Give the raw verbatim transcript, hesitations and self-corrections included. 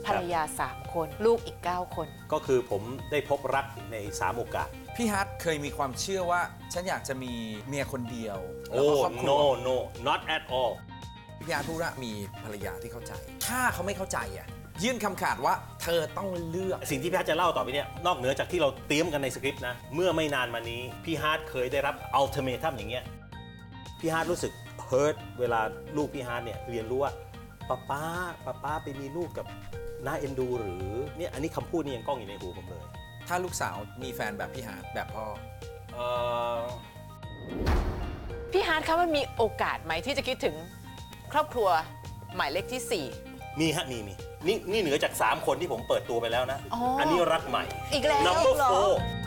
ภรรยาสามคนลูกอีกเก้าคนก็คือผมได้พบรักในสามโอกาสพี่ฮัทเคยมีความเชื่อว่าฉันอยากจะมีเมียคนเดียวโอ้ no no not at all พี่ฮัทพูดว่ามีภรรยาที่เข้าใจถ้าเขาไม่เข้าใจอ่ะยื่นคำขาดว่าเธอต้องเลือกสิ่งที่พี่ฮาร์ทจะเล่าต่อไปเนี่ยนอกเหนือจากที่เราเตรียมกันในสคริปต์นะเมื่อไม่นานมานี้พี่ฮาร์ทเคยได้รับอัลติเมทัมอย่างเงี้ยพี่ฮาร์ทรู้สึกเฮิร์ตเวลาลูกพี่ฮาร์ทเนี่ยเรียนรู้ว่าป้าป้าป้าป้าไปมีลูกกับน้าเอ็นดูหรือเนี่ยอันนี้คำพูดนี่ยังก้องอยู่ในหูผมเลยถ้าลูกสาวมีแฟนแบบพี่ฮาร์ทแบบพ่อเอ่อพี่ฮาร์ทคะมันมีโอกาสไหมที่จะคิดถึงครอบครัวหมายเลขที่สี่มีฮะมีมีนี่นี่เหนือจากสามคนที่ผมเปิดตัวไปแล้วนะอ๋ออันนี้รักใหม่อีกแล้ว number เหรอ four